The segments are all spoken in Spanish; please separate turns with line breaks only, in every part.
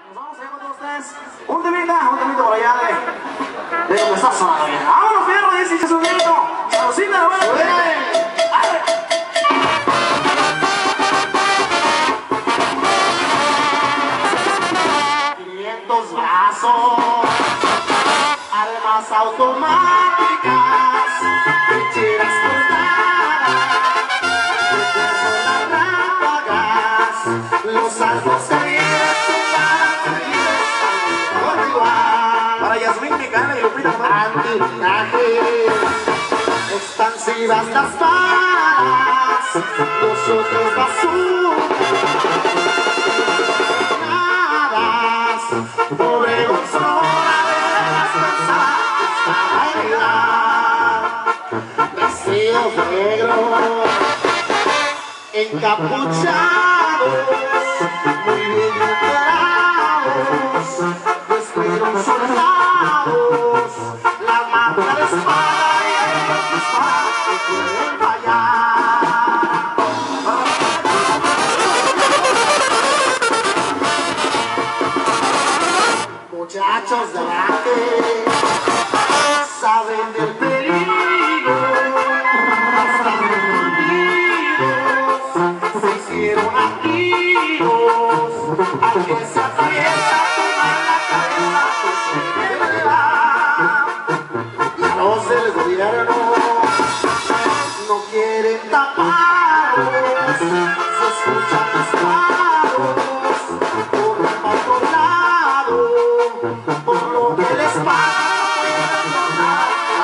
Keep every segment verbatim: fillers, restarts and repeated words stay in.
Nos vamos allá con todos ustedes. Un temita, un temita por allá de... de donde está sonando bien. ¡Vámonos, fierro! Dice su grito. ¡Salucita, la buena! quinientos brazos, armas automáticas, trincheras cortadas, recuerdo las ráfagas, los salvos abiertos para tu libertad. Para Yasmín Mexicana y Lupita Antitraje, expansivas las balas, nosotros basura. Pobre Gonzora de las pensadas, vestidos negros, encapuchados, muy bien enterados, vestidos soldados, la mata de espada y el disparo que pueden fallar. Muchachos de arte saben del peligro, están dormidos, se hicieron activos, al que se aprieta toman la cabeza, pues se debe llevar. Y a los del gobierno no quieren taparlos, se escuchan disparos, corren para otro lado. Por lo que les pasa,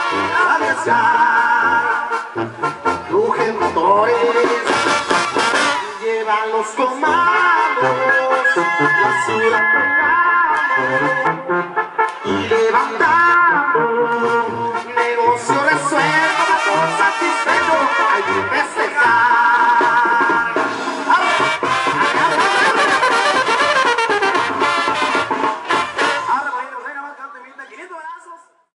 rugen motores, llevan los comandos, la ciudad pegada.